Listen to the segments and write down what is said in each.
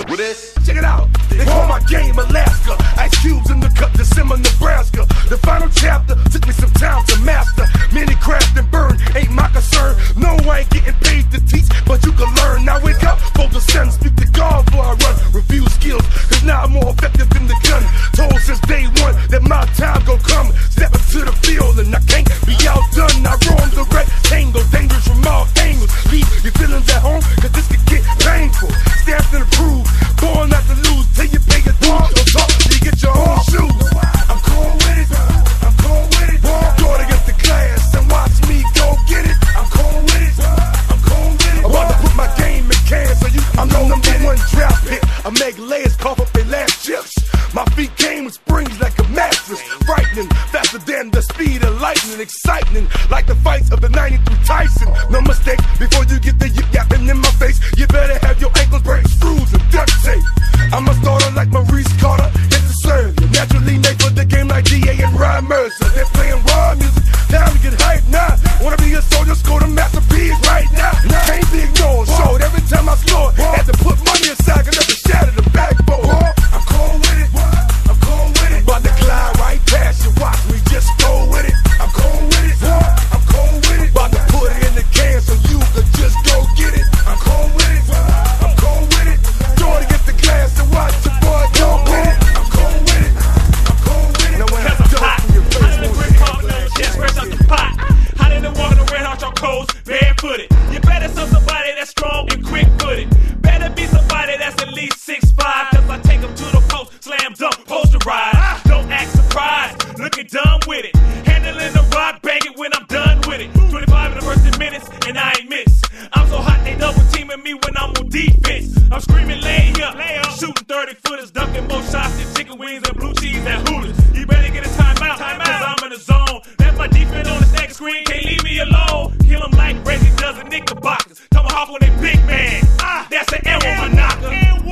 With this? Check it out. They call my game Alaska. Ice cubes in the cup, December, Nebraska. The final chapter took me some time to master. Many craft and burn, ain't my concern. No, I ain't getting paid to teach, but you can learn. Now wake up, fold the sun, speak to God before I run. Review skills, cause now I'm more effective than the gun. Told since day one that my time gon' come. Step into the field and I can't be outdone. I roam the rectangle, dangerous from all angles. Leave your feelings at home, cause this could get painful. Stamped and approved, born not to lose till you pay your dues. Don't talk till you get your own shoes. I'm cool with it, I'm cool with it. Guard against the glass and watch me go get it. I'm cool with it, I'm cool with it. I'm about to put my game in can so you I'm the number one draft pick. I make layers cough up their last chips. My feet came with springs like a mattress. Frightening, faster than the speed of lightning. Exciting, like the fights of the 93 Tyson. No mistake, before you get there, you yapping in my face. You better have your ankles break, screws and duct tape. I'm a starter like Maurice Carter, hit to serve you. Naturally made for the game like D.A. and Ryan Mercer. They're playing raw music, time to get hyped now. Wanna be a soldier, score the masterpiece right now. Can't be ignored, showed every time I scored. Had to put money aside, cause never shatter the backbone. I'm cold with it, I'm cold with it. About to glide right past you, watch me just go with it. I'm cold with it, I'm cold with it. About to put it in the can so you could just go get it. I'm cold with it, I'm cold with it. Throw it against the glass and watch your boy go with it. I'm cold with it, I'm cold with it. Now when I'm hot, I done bring coffee on the chest, fresh out the pot. Hot in the water, red hot your clothes, barefooted. You better sell somebody that's strong and quick-footed. Better be somebody that's at least 6'5", cause I take them to the post, slam dunk, poster ride. Don't act surprised, looking dumb with it. Handling the rock, bang it when I'm done with it. 25 in the first 10 minutes, and I ain't miss. I'm so hot, they double teaming me when I'm on defense. I'm screaming, lay up, shooting 30-footers, dunking more shots than chicken wings and blue cheese at Hooters. You better get a timeout, cause I'm in the zone. That's my defense on the stack screen, can't leave me alone. Kill them like Reggie does in Knickerbockers. Tomahawk on a big man, that's an arrow, my knocker.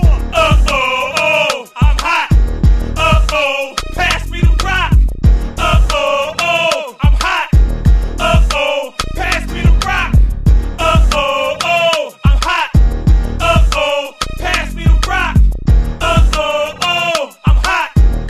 Uh-oh, I'm hot. Uh-oh, pass me the rock. Uh-oh, I'm hot. Uh-oh, pass me the rock. Uh-oh, I'm hot. Uh-oh, pass me the rock. Uh-oh, I'm hot.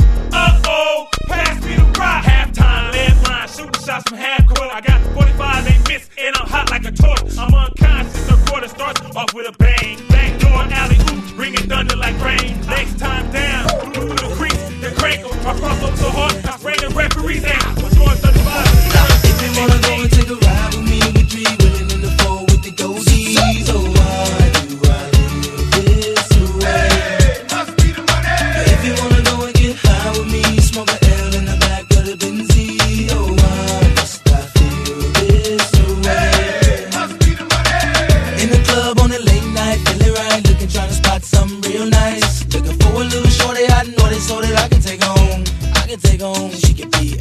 Uh-oh, pass me the rock. Halftime, left line, shooting shots from half court. I got 45, they miss, and I'm hot like a torch. I'm unconscious, the quarter starts off with a bang. Backdoor alley oop, bringing thunder like rain. Next time down, through the crease, the crank. I cross up so hard, I spray the referee's out. What's yours, 35? If you wanna go and take a ride with me, we three willing in the four with the goldies. Oh, why do I live this way? Hey, must be the money. If you wanna go and get high with me, smoke a L in the back of the Benzie. Oh, why must I feel this way? Hey, must be the money. In the club on a late night, feeling right, looking, trying to spot something real nice. Looking for a little shorty, I know this so that I can take home. She could be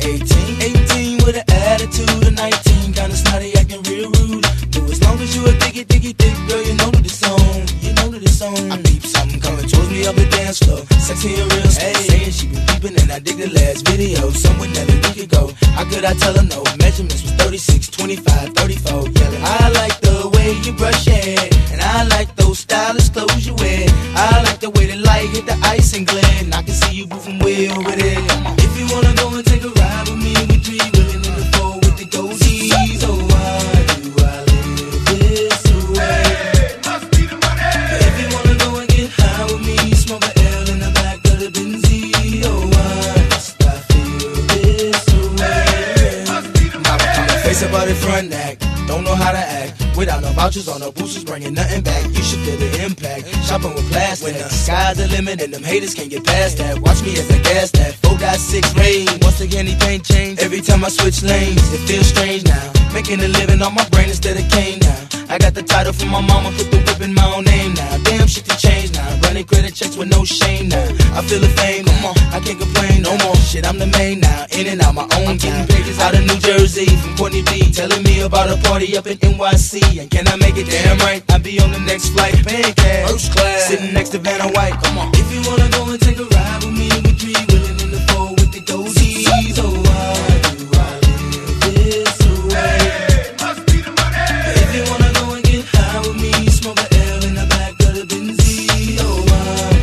18 with an attitude of 19, kinda snotty, acting real rude. But as long as you a thick, girl, you know that it's on. You know that it's on. I peep something coming towards me up the dance floor, sexy and real slow. Saying she been peeping and I dig the last video. Somewhere that a week ago, how could I tell her no? Measurements was 36, 25, 34. Yelling, I like the way you brush your hair, and I like those stylish clothes you wear. I like the way the light hit the ice and glare, and I can see you moving way over there. If you wanna go and take a ride with me, we three willing in the four with the goldies. Oh, why do I live this way? Hey, must be the money. If you wanna go and get high with me, smoke a L in the back of the Benzie. Oh, why must I feel this way? Hey, must be the money. Face about the front act, don't know how to act. Without no vouchers or no boosters, bringing nothing back. You should feel the impact. Shopping with plastic. When the sky's the limit and them haters can't get past that. Watch me as I gas that. 4.6 range. Once again, anything change. Every time I switch lanes, it feels strange now. Making a living on my brain instead of cane now. I got the title from my mama, put the whip in my own name now. Damn shit to change now. Running credit checks with no shame now. I feel the fame, come on, I can't complain no more. Shit, I'm the main now. In and out my own game. Pages out of New Jersey from Courtney B. Telling me about a party up in NYC. And can I make it? Damn right, I'll be on the next flight. Paying cash, first class, sitting next to Vanna White. Come on. If you wanna go and take a ride with me, we three willing in the four with the goldies. Oh, why do I live this way? Hey, must be the money. If you wanna go and get high with me, smoke a L in the back of the Benzie. Oh, why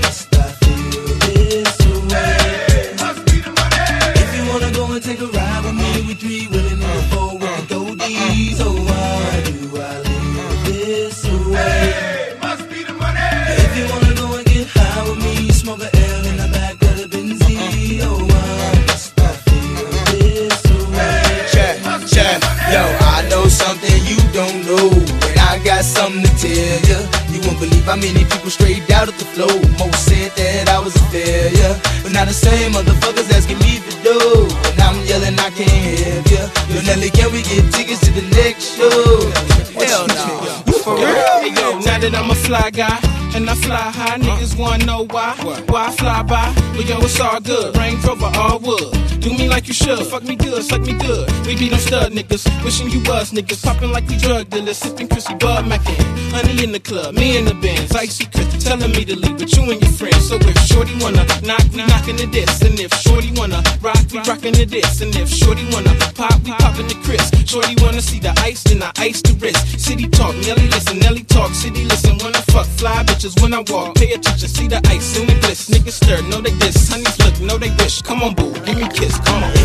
was straight out of the flow. Most said that I was a failure, but now the same motherfuckers asking me for dough. And I'm yelling, I can't have ya. Yo, Nelly, can we get tickets to the next show? Hell no. For real? Hey, yo, now that I'm a fly guy and I fly high, niggas wanna know why I fly by. But yo, it's all good. Range Rover, all wood. Do me like you should. Fuck me good, suck me good. We be them stud niggas, wishing you was niggas. Popping like we drug dealers, sipping Chrissy Bud Mackin. Honey in the club, me in the Benz, icy Chris telling me to leave with you and your friends. So if shorty wanna knock, we knockin' the diss. And if shorty wanna rock, we rockin' the diss. And if shorty wanna pop, we poppin' the Chris. Shorty wanna see the ice, then I ice the wrist. City talk, Nelly listen, Nelly talk, city listen. When I fuck, fly bitches when I walk. Pay attention, see the ice in the bliss. Niggas stir, know they diss. Honeys look, know they wish. Come on, boo, give me a kiss, come on.